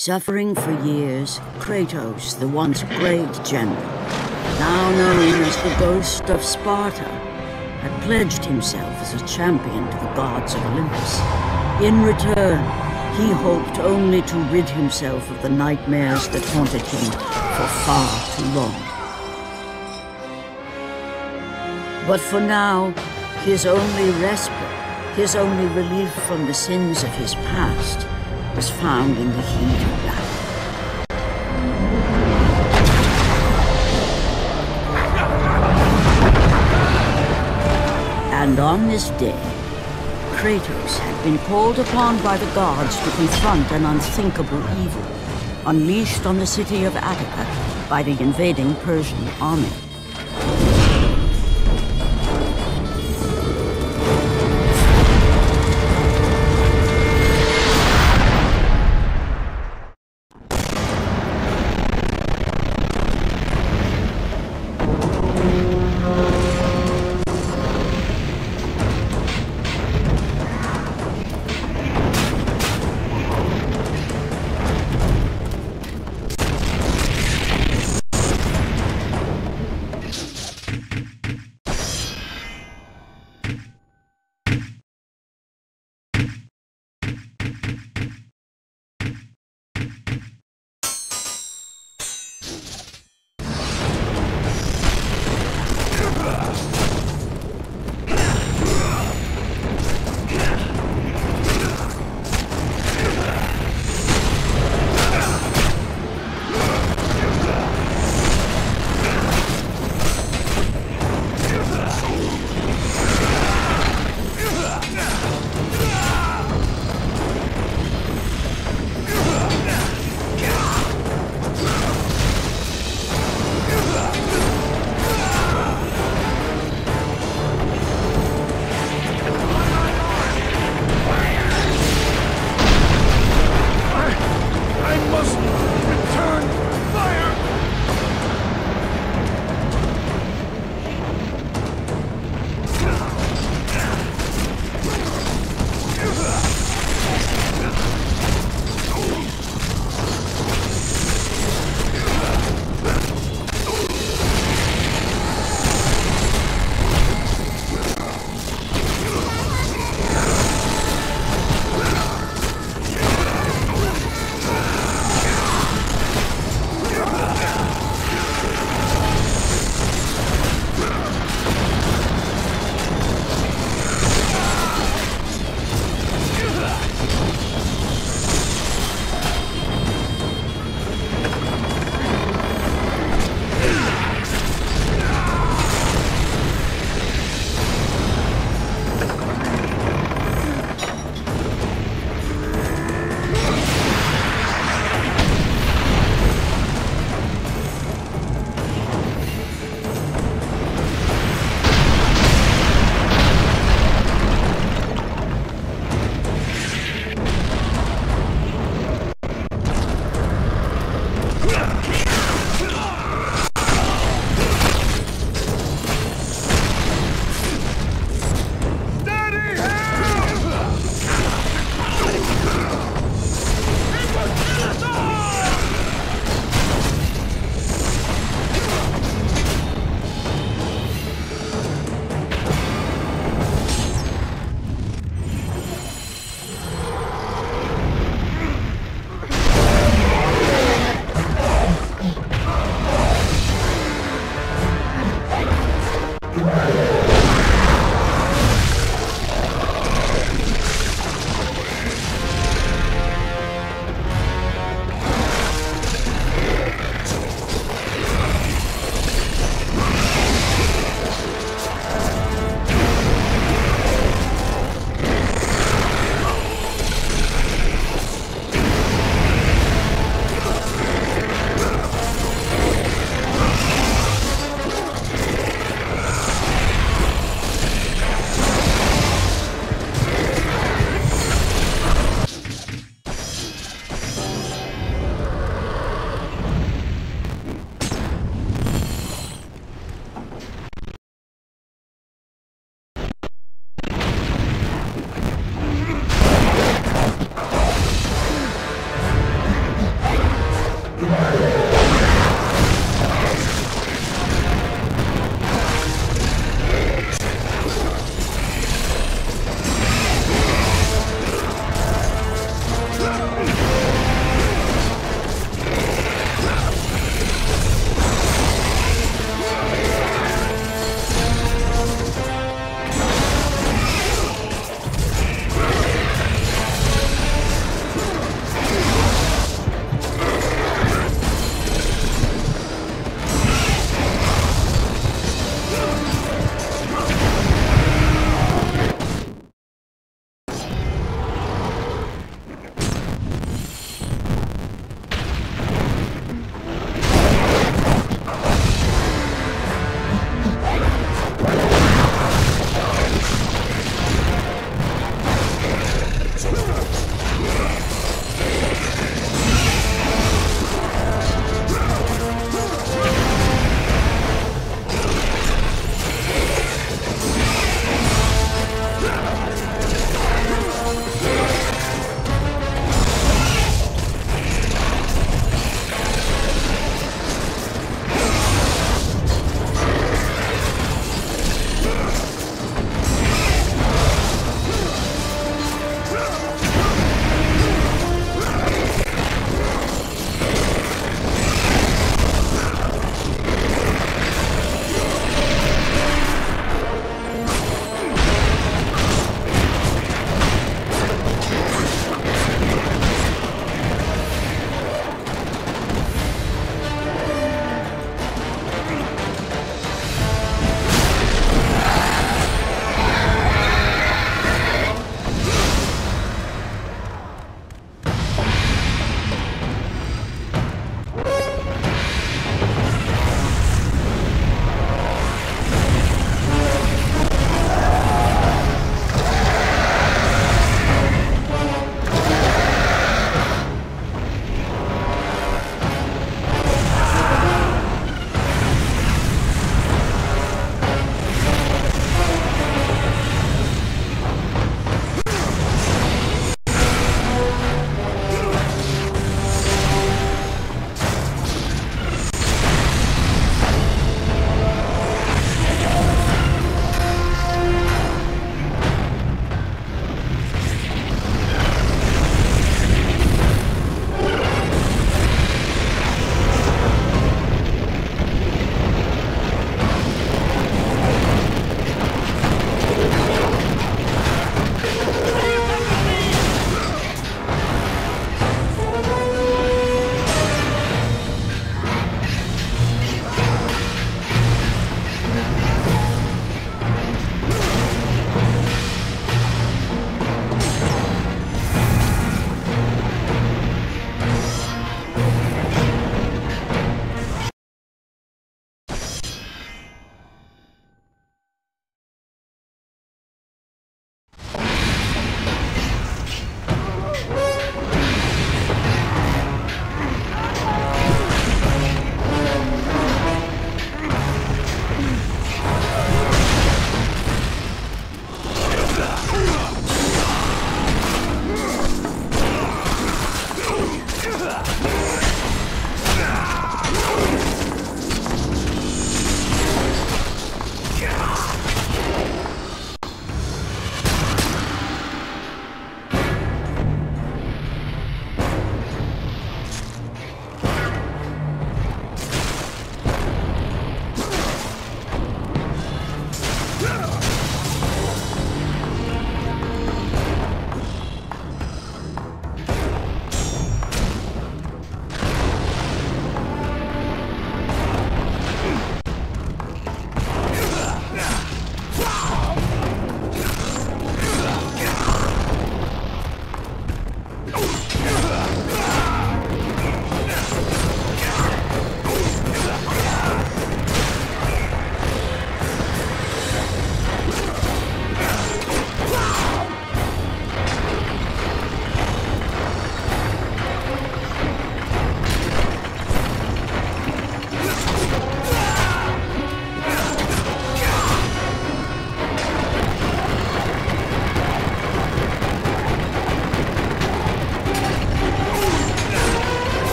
Suffering for years, Kratos, the once great general, now known as the Ghost of Sparta, had pledged himself as a champion to the gods of Olympus. In return, he hoped only to rid himself of the nightmares that haunted him for far too long. But for now, his only respite, his only relief from the sins of his past, was found in the heat of battle. And on this day, Kratos had been called upon by the gods to confront an unthinkable evil, unleashed on the city of Attica by the invading Persian army.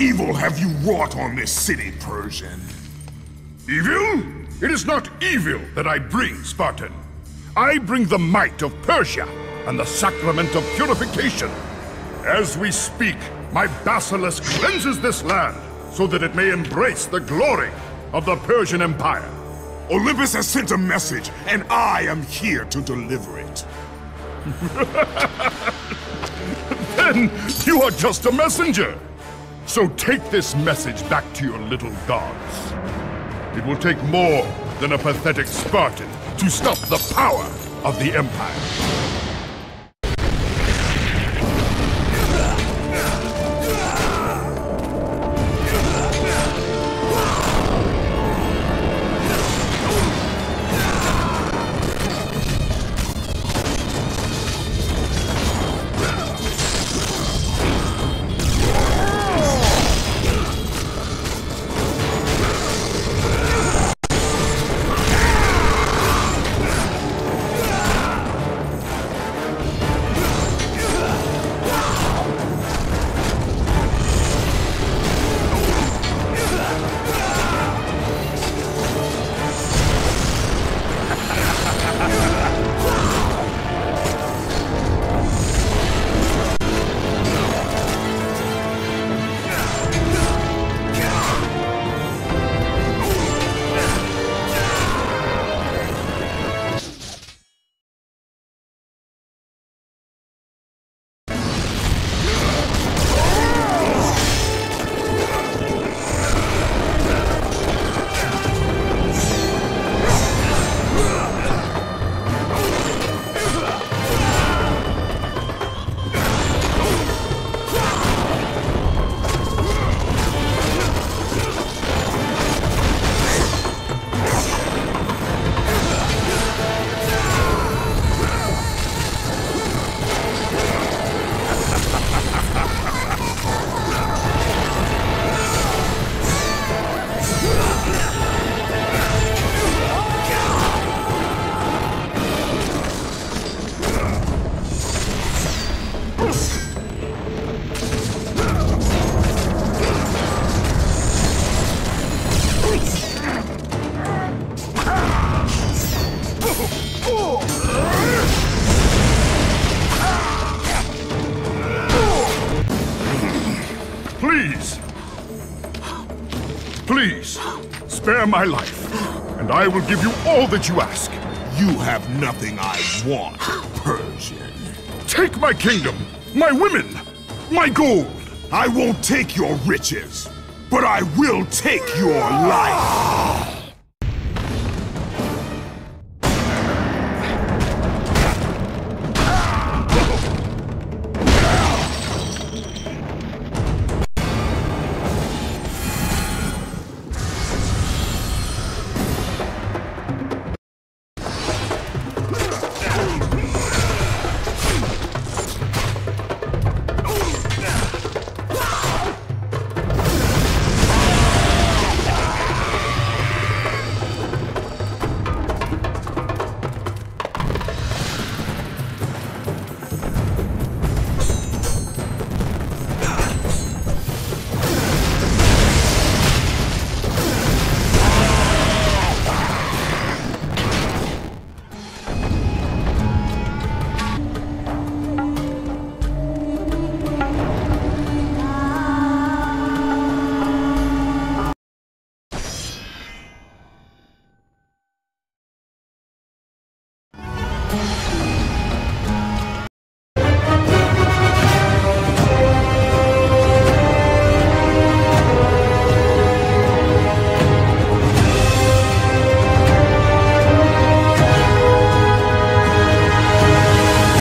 evil have you wrought on this city, Persian? Evil? It is not evil that I bring, Spartan. I bring the might of Persia and the sacrament of purification. As we speak, my basilisk cleanses this land so that it may embrace the glory of the Persian Empire. Olympus has sent a message, and I am here to deliver it. Then you are just a messenger. So take this message back to your little gods. It will take more than a pathetic Spartan to stop the power of the Empire. Please, spare my life, and I will give you all that you ask. You have nothing I want, Persian. Take my kingdom, my women, my gold. I won't take your riches, but I will take your life.